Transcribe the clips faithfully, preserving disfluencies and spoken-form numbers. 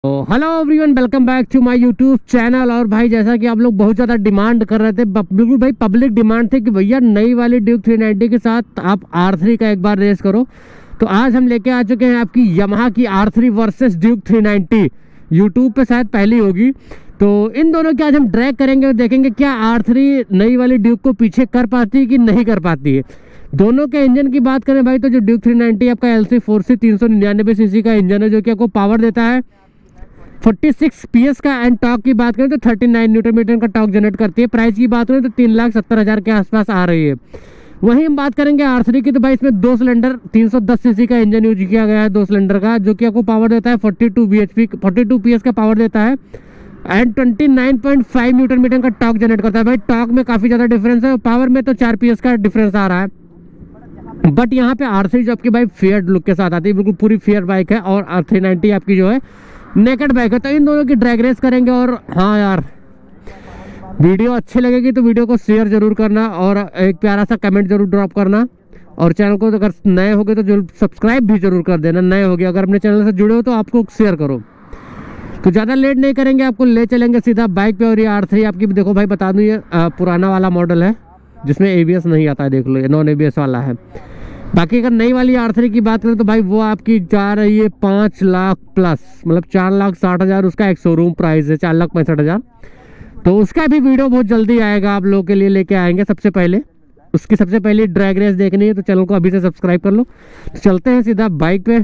Hello everyone, welcome back to my YouTube channel. और भाई जैसा कि आप लोग बहुत ज़्यादा डिमांड कर रहे थे, बिल्कुल भाई पब्लिक डिमांड थे कि भैया नई वाली ड्यूक थ्री नाइंटी के साथ आप आर थ्री का एक बार रेस करो। तो आज हम लेके आ चुके हैं आपकी यामाहा की R three versus Duke three ninety. YouTube पे शायद पहली होगी। तो इन दोनों की आज हम ड्रैग करेंगे और देखेंगे क्या आर थ्री नई वाली ड्यूक को पीछे कर पाती है कि नहीं कर पाती है। दोनों के इंजन की बात करें भाई तो जो ड्यूक थ्री नाइंटी आपका एल सी फोर सी तीन सौ निन्यानवे सीसी का इंजन है, जो कि आपको पावर देता है छियालीस पीएस का। एंड टॉर्क की बात करें तो उनतालीस न्यूटन मीटर का टॉर्क जनरेट करती है। प्राइस की बात करें तो तीन लाख सत्तर हज़ार के आसपास आ रही है। वहीं हम बात करेंगे आर थ्री की, तो भाई इसमें दो सिलेंडर तीन सौ दस सीसी का इंजन यूज किया गया है, दो सिलेंडर का, जो कि आपको पावर देता है बयालीस बीएचपी बयालीस पीएस का पावर देता है एंड उनतीस पॉइंट पाँच न्यूटन मीटर का टॉर्क जनरेट करता है। भाई टॉर्क में काफ़ी ज़्यादा डिफरेंस है, पावर में तो चार पीएस का डिफरेंस आ रहा है। बट यहाँ पे आर थ्री जो आपकी भाई फेयर लुक के साथ आती है, बिल्कुल पूरी फेयर बाइक है, और आर थ्री नाइंटी आपकी जो है नेकेड बाइक है। तो इन दोनों की ड्रैग रेस करेंगे। और हाँ यार, वीडियो अच्छी लगेगी तो वीडियो को शेयर जरूर करना और एक प्यारा सा कमेंट जरूर ड्रॉप करना। और चैनल को अगर नए हो गए तो जरूर सब्सक्राइब भी जरूर कर देना। नए हो गए अगर अपने चैनल से जुड़े हो तो आपको शेयर करो। तो ज़्यादा लेट नहीं करेंगे, आपको ले चलेंगे सीधा बाइक पे। और ये आर थ्री आपकी देखो भाई, बता दूँ ये पुराना वाला मॉडल है जिसमें ए बी एस नहीं आता है, देख लो ये नॉन ए बी एस वाला है। बाकी अगर नई वाली आर थ्री की बात करें तो भाई वो आपकी जा रही है पाँच लाख प्लस, मतलब चार लाख साठ हज़ार उसका एक शोरूम प्राइस है, चार लाख पैंसठ हज़ार। तो उसका भी वीडियो बहुत जल्दी आएगा, आप लोगों के लिए लेके आएंगे। सबसे पहले उसकी सबसे पहले ड्रैग रेस देखनी है तो चैनल को अभी से सब्सक्राइब कर लो। तो चलते हैं सीधा बाइक पे।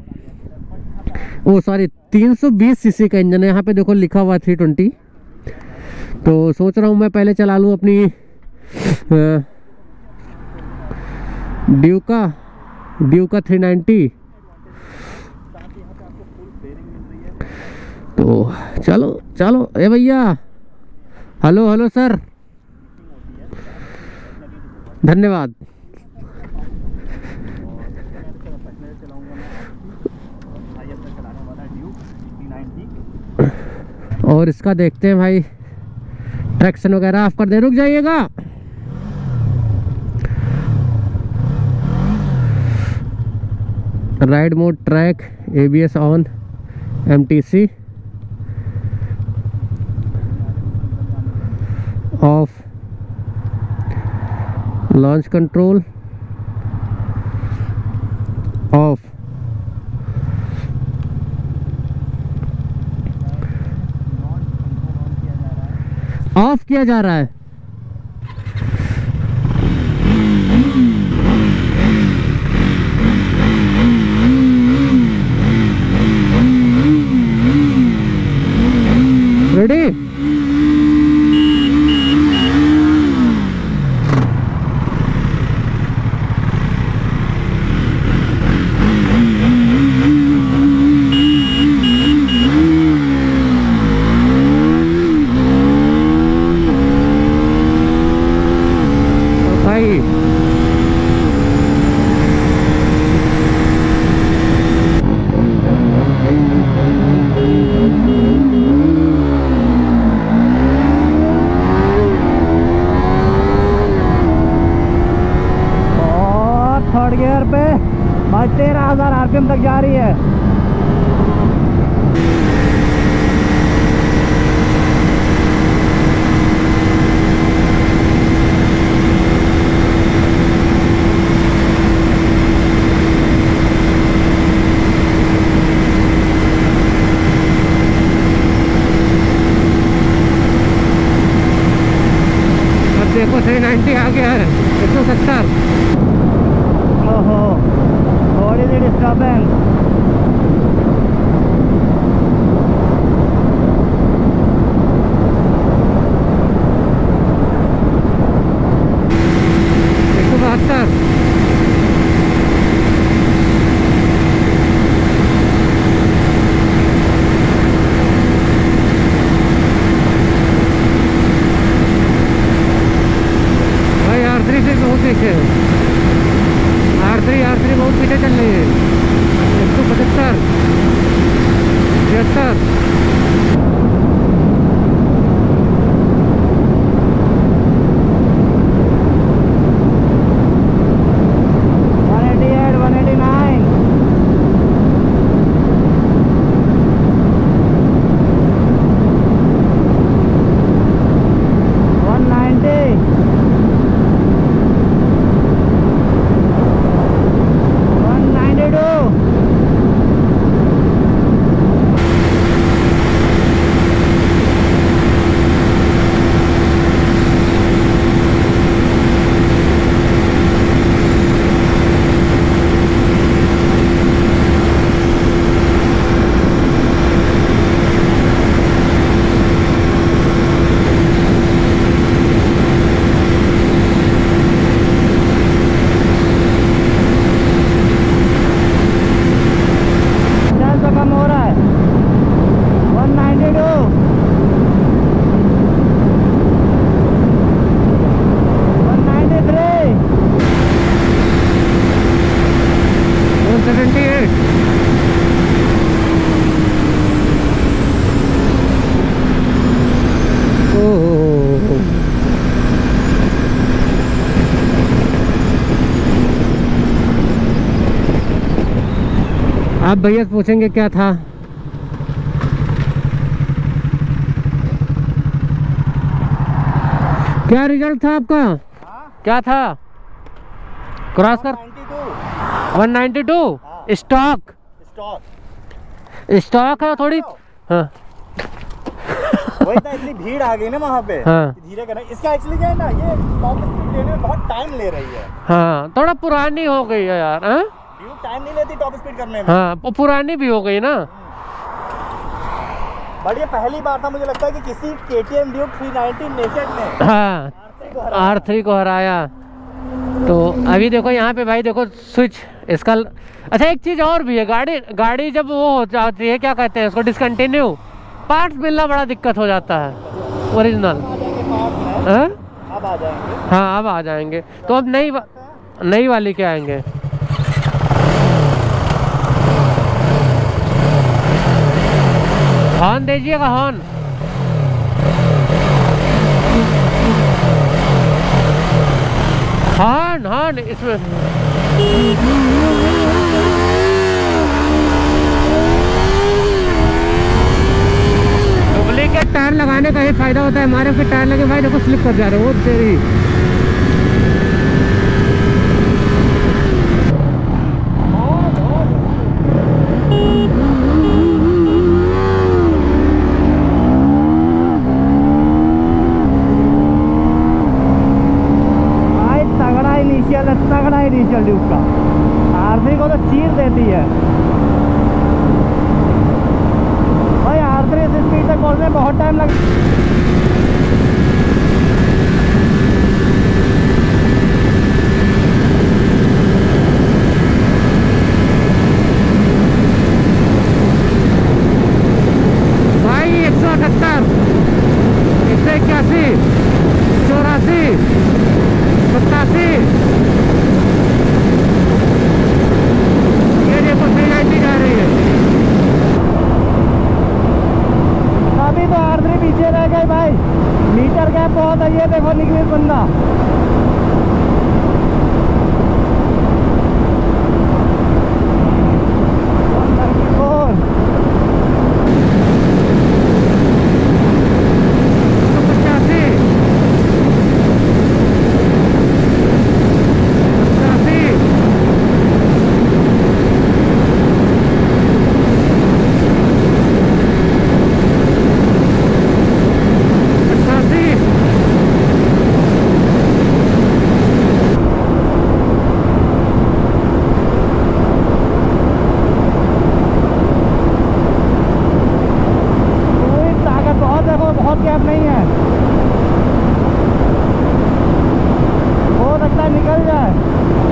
ओ सॉरी, तीन सौ बीस सीसी का इंजन है, यहाँ पे देखो लिखा हुआ थ्री ट्वेंटी। तो सोच रहा हूँ मैं पहले चला लूँ अपनी आ, ड्यूका ड्यूका थ्री नाइंटी। तो चलो चलो, ए भैया, हेलो हेलो सर, धन्यवाद। और इसका देखते हैं भाई, ट्रैक्शन वगैरह ऑफ कर दे, रुक जाइएगा। Ride mode, track, ABS on, MTC off, launch control off. Off किया जा रहा है। रेडी? भाई थर्ड गियर पे भाई तेरह हजार आरपीएम तक जा रही है। अब देखो थ्री नाइंटी आ गया है, एक सौ सत्तर। ओहो, थोड़ी सी डिस्टर्बेंस। एक सौ बहत्तर। भाई आर थ्री से बहुत पीछे है, आर थ्री आर थ्री बहुत पीछे चल रही है। अब भैया से पूछेंगे क्या था। क्या रिजल्ट था आपका? हाँ? क्या था? क्रॉस कर one ninety two stock stock stock है थोड़ी। हाँ वही तो, इतनी भीड़ आ गई ना वहाँ पे। हाँ। धीरे करना इसका एक्चुअली क्या है ना, ये टॉप स्पीड लेने में बहुत टाइम ले रही है। हाँ थोड़ा पुरानी हो गई है यार। हाँ ड्यूक टाइम नहीं लेती टॉप स्पीड करने में। हाँ वो पुरानी भी हो गई ना। बट ये पहली बार था मुझे लगता है कि किसी के T M Duke three ninety naked ने हाँ आर थ्री को हराया। तो अभी देखो यहाँ पे भाई देखो स्विच इसका। अच्छा एक चीज़ और भी है, गाड़ी गाड़ी जब वो हो जाती है क्या कहते हैं उसको, डिसकंटिन्यू, पार्ट्स मिलना बड़ा दिक्कत हो जाता है ओरिजिनल। हाँ अब आ जाएंगे। हाँ अब आ जाएंगे। तो अब नई नई वाली के आएंगे। हॉर्न दीजिएगा, हॉर्न। हॉर्न हॉर्न इसमें डुप्लीकेट टायर लगाने का ही फायदा होता है। हमारे फिर टायर लगे भाई देखो स्लिप कर जा रहे हो तेरी। तगड़ा इनिशियल ड्यूक का आर थ्री को तो चीर देती है भाई। आर थ्री इस स्पीड से खोलने में बहुत टाइम लग। भाई एक सौ अठहत्तर, एक सौ इक्यासी, चौरासी, सत्तासी, ये देखो थ्री नाइन्टी जा रही है। अभी तो आर थ्री पीछे रह गए भाई, मीटर गैप बहुत है। ये देखो निकली बंदा। बहुत गैप नहीं है, हो सकता है निकल जाए।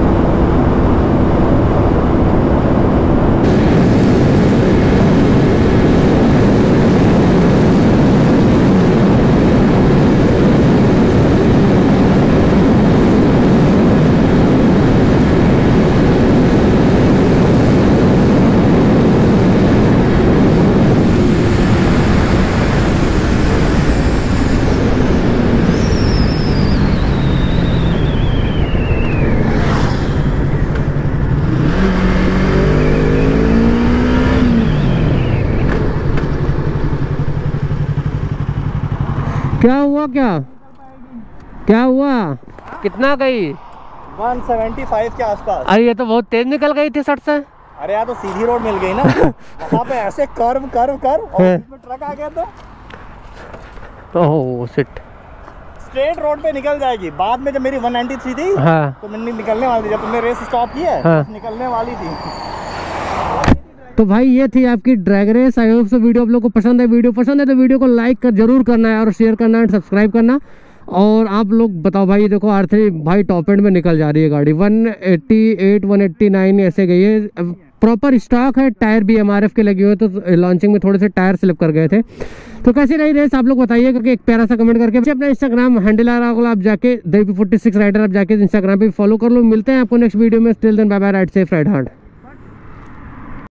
क्या हुआ? क्या क्या हुआ? कितना गई? एक सौ पचहत्तर के आसपास। अरे ये तो बहुत तेज निकल गई थी सट से। अरे यार तो सीधी रोड मिल गई ना वहाँ पे ऐसे कर्व कर्व कर्व और इसमें ट्रक आ गया तो ओह शिट। स्ट्रेट रोड पे निकल जाएगी। बाद में जब मेरी एक सौ तिरानवे थी हाँ। तो मैंने निकलने वाली थी, जब तुमने रेस स्टॉप की है हाँ। निकलने वाली थी। तो भाई ये थी आपकी drag race. I hope so video आप लोग को पसंद है। वीडियो पसंद है तो वीडियो को लाइक कर जरूर करना है और शेयर करना है, सब्सक्राइब करना। और आप लोग बताओ भाई, देखो आर थ्री भाई टॉप एंड में निकल जा रही है गाड़ी। One eighty eight one eighty nine ऐसे गई है। प्रॉपर स्टॉक है, टायर भी एम आर एफ के लगे हुए, तो लॉन्चिंग में थोड़े से टायर स्लिप कर गए थे। तो कैसी रही रेस आप लोग बताइए करके एक प्यारा सा कमेंट करके। अपना इंस्टाग्राम हैंडल आ रहा आप जाके the P forty six rider आप जाके इंस्टाग्राम पे फॉलो कर लो। मिलते हैं आपको नेक्स्ट वीडियो में। Still then bye bye, ride safe, ride hard.